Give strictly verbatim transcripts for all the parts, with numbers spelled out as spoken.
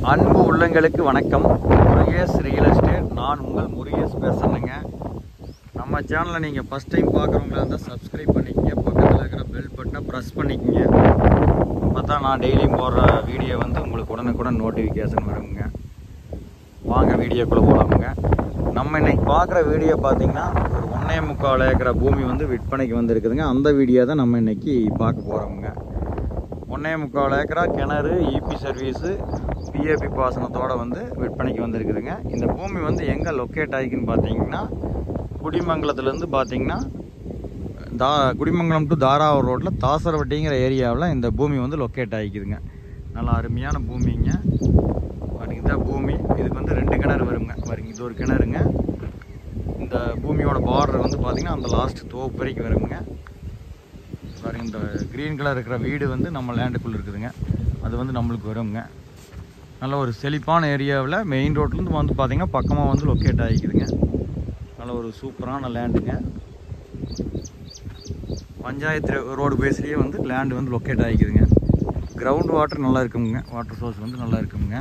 அன்பு உள்ளங்களுக்கு வணக்கம். Murugesh real estate. நான் உங்கள் முருகேஷ் பேசுகிறேங்க. நம்ம சேனலை நீங்கள் ஃபஸ்ட் டைம் பார்க்குறவங்களா இருந்தால் சப்ஸ்கிரைப் பண்ணிக்கங்க. பக்கத்தில் இருக்கிற பெல் பட்டனை ப்ரெஸ் பண்ணிக்கங்க. அப்போ தான் நான் டெய்லியும் போடுற வீடியோ வந்து உங்களுக்கு உடனுக்குடன் நோட்டிஃபிகேஷன் வருங்க. வாங்க வீடியோக்குள்ளே போகலாமுங்க. நம்ம இன்றைக்கி பார்க்குற வீடியோ பார்த்திங்கன்னா ஒரு ஒன்றே முக்கால் ஏக்கரை பூமி வந்து விற்பனைக்கு வந்துருக்குதுங்க. அந்த வீடியோ தான் நம்ம இன்றைக்கி பார்க்க போகிறோமுங்க. ஒன்றே முக்கால் ஏக்கரா கிணறு, இபி சர்வீஸு, பிஏபி பாசனத்தோடு வந்து விற்பனைக்கு வந்திருக்குதுங்க. இந்த பூமி வந்து எங்கே லொக்கேட் ஆகிக்குன்னு பார்த்தீங்கன்னா, குடிமங்கலத்துலேருந்து பார்த்தீங்கன்னா தா குடிமங்கலம் டு தாராவூர் ரோட்டில் தாசரவட்டிங்கிற ஏரியாவில் இந்த பூமி வந்து லொக்கேட் ஆகிக்குதுங்க. நல்லா அருமையான பூமிங்க. பாருங்க, இந்த பூமி இதுக்கு வந்து ரெண்டு கிணறு வருங்க. பாருங்க, இது ஒரு கிணறுங்க. இந்த பூமியோட பார்டர் வந்து பார்த்திங்கன்னா அந்த லாஸ்ட் தோப்பு வரைக்கும் வருங்க. பாருங்க, இந்த க்ரீன் கலர் இருக்கிற வீடு வந்து நம்ம லேண்டுக்குள்ளே இருக்குதுங்க. அது வந்து நம்மளுக்கு வருங்க. நல்ல ஒரு செழிப்பான ஏரியாவில் மெயின் ரோட்லேருந்து வந்து பார்த்திங்கன்னா பக்கமாக வந்து லொக்கேட் ஆகிக்குதுங்க. நல்ல ஒரு சூப்பரான லேண்டுங்க. பஞ்சாயத்து ரோடு பேஸ்லேயே வந்து லேண்டு வந்து லொக்கேட் ஆகிக்குதுங்க. கிரவுண்ட் வாட்டர் நல்லா இருக்குங்க. வாட்டர் சோர்ஸ் வந்து நல்லா இருக்குங்க.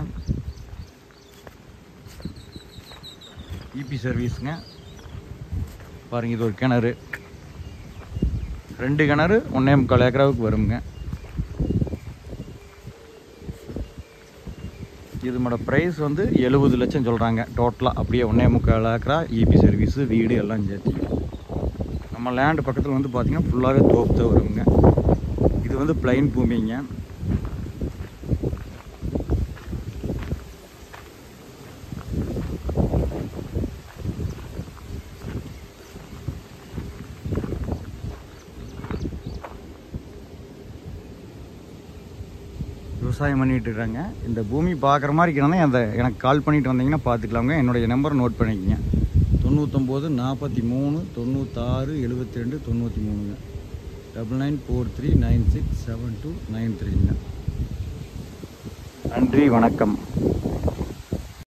இபி சர்வீஸுங்க. பாருங்கள், இது ஒரு கிணறு. ரெண்டு கிணறு ஒன்றே முக்கால் ஏக்கராவுக்கு வருங்க. இதோட ப்ரைஸ் வந்து எழுபது லட்சம் சொல்கிறாங்க டோட்டலாக. அப்படியே ஒன்றே முக்கால் ஏக்கரா இபி சர்வீஸு, வீடு எல்லாம் சேர்த்து. நம்ம லேண்டு பக்கத்தில் வந்து பார்த்திங்கன்னா ஃபுல்லாகவே தோப்பு தான் வருங்க. இது வந்து பிளைன் பூமிங்க. விவசாயம் பண்ணிகிட்டு இருக்காங்க. இந்த பூமி பார்க்குற மாதிரி இருக்கிறதா அந்த எனக்கு கால் பண்ணிட்டு வந்தீங்கன்னா பார்த்துக்கலாங்க. என்னுடைய நம்பரை நோட் பண்ணிக்கங்க. தொண்ணூத்தொம்பது நாற்பத்தி மூணு தொண்ணூத்தாறு எழுபத்தி ரெண்டு தொண்ணூற்றி மூணுங்க. Double nine four three nine six seven two nine த்ரீங்க. நன்றி, வணக்கம்.